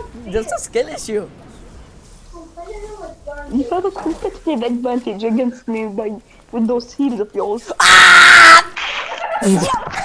Just a skill issue. You have a competitive advantage against me with those heals of yours. Ah!